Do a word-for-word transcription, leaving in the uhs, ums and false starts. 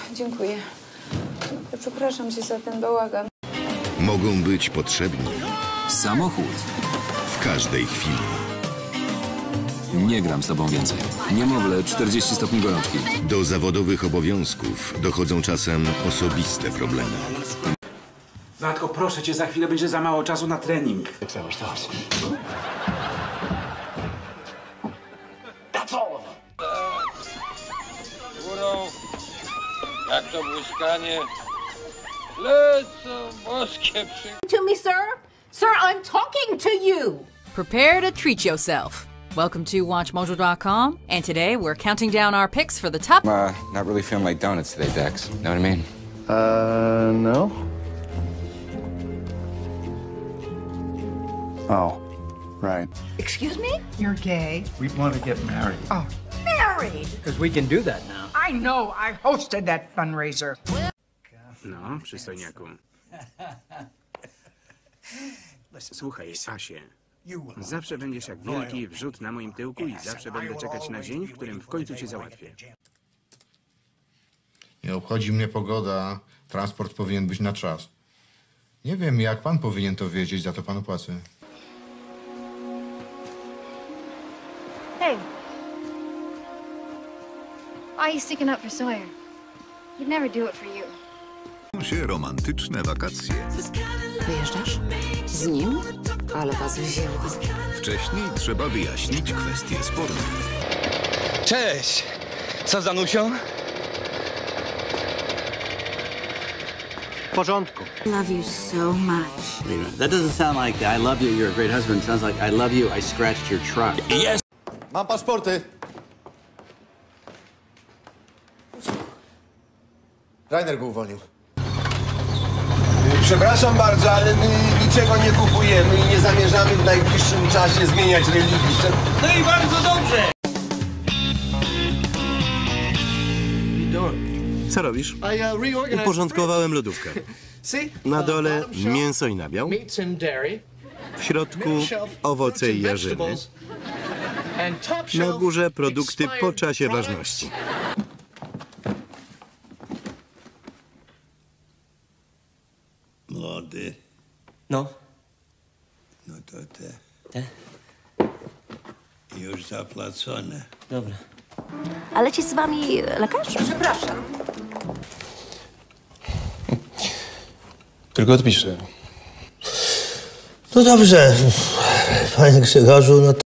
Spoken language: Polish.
dziękuję. Przepraszam cię za ten bałagan. Mogą być potrzebni. Samochód. W każdej chwili. Nie gram z tobą więcej. Niemowlę, czterdzieści stopni gorączki. Do zawodowych obowiązków dochodzą czasem osobiste problemy. Matko, proszę cię, za chwilę będzie za mało czasu na trening. Górą, jak to błyskanie, lecą boskie przy... To me, sir? Sir, I'm talking to you! Prepare to treat yourself. Welcome to Watch Mojo dot com, and today we're counting down our picks for the top... I'm uh, not really feeling like donuts today, Dex. Know what I mean? Uh, no. Oh, right. Excuse me? You're gay? We want to get married. Oh, married? Because we can do that now. I know, I hosted that fundraiser. No, przystojniaku. Słuchaj, Asie. Zawsze będziesz jak wielki wrzód na moim tyłku i zawsze będę czekać na dzień, w którym w końcu cię załatwię. Nie obchodzi mnie pogoda. Transport powinien być na czas. Nie wiem, jak pan powinien to wiedzieć, za to panu płacę. Hey. Why are you sticking up for Sawyer? He'd never do it for you. Się romantyczne wakacje. Wyjeżdżasz? Z nim? Ale was wzięło. Wcześniej trzeba wyjaśnić kwestie sporne. Cześć! Co z Anusią? W porządku. Love you so much. That doesn't sound like I love you, you're a great husband. It sounds like I love you, I scratched your truck. Yes! Mam paszporty. Rainer go uwolnił. Przepraszam bardzo, ale my niczego nie kupujemy i nie zamierzamy w najbliższym czasie zmieniać religii. No i bardzo dobrze! Co robisz? Uporządkowałem lodówkę. Na dole mięso i nabiał. W środku owoce i jarzyny. Na górze produkty po czasie ważności. Młody. No. No to te. Te? Już zapłacone. Dobra. A leci z wami lekarz? Przepraszam. Tylko odpiszę. No dobrze, panie Grzegorzu, no to...